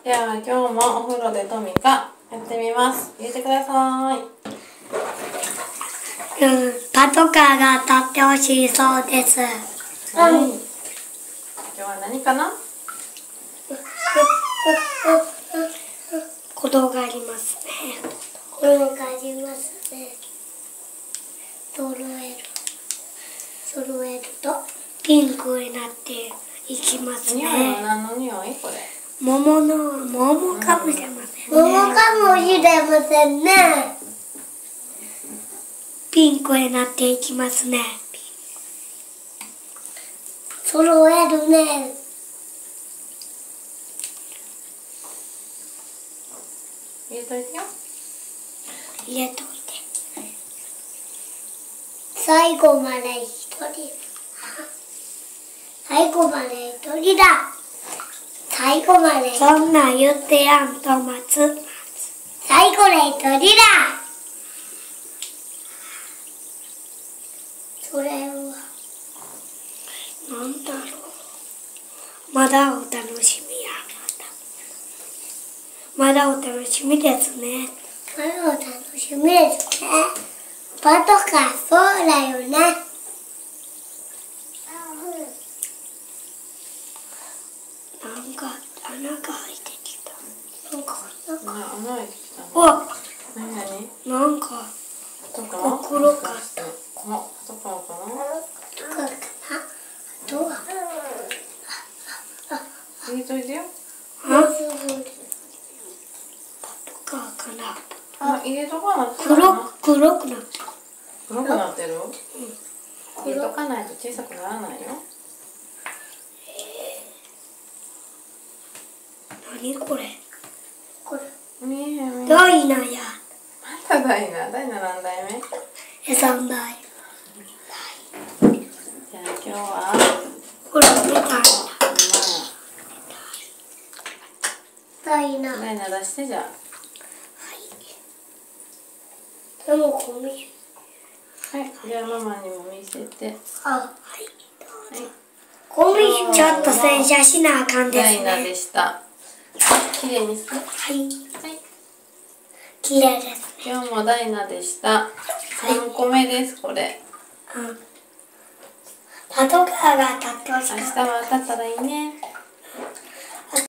では今日もお風呂でトミカやってみます。入れてください。 パトカーが当たってほしいそうです。 はい。今日は何かな？ 転がりますね。転がりますね。揃えるとピンクになっていきますね。 匂いは何の匂い？これ。 桃かもしれませんね。桃かもしれませんね。ピンクになっていきますね。揃えるね。 入れといてよ。 入れといて。最後まで一人。最後まで一人だ。最後まで。そんなん言ってやんと待つ。最後で一人だ。それはなんだろう。まだお楽しみや。まだお楽しみですね。まだお楽しみですね。パトカーそうだよね。なんか穴が開いてきた。なんか穴開いてきたね。 お、 何？ なんか袋かった。 あ、パトカーかな？ あとは入れといてよ。 パトカーかな。 あ、入れとかなってる。 黒くなった。 黒くなってる？入れとかないと小さくならないよ。 何これ？ 見えへん。 ダイナや。 またダイナ何代目 ？3代。 じゃあ今日はほら、出た。ダイナ出してじゃあ。 でもゴミ。 はい、じゃあママにも見せて。 はい。ゴミちょっと洗車しなあかんですね。 ダイナでした。綺麗にする。 はい。綺麗です。 今日もダイナでした。3個目ですこれ。 パトカーが当たってほしかった。 明日は当たったらいいね。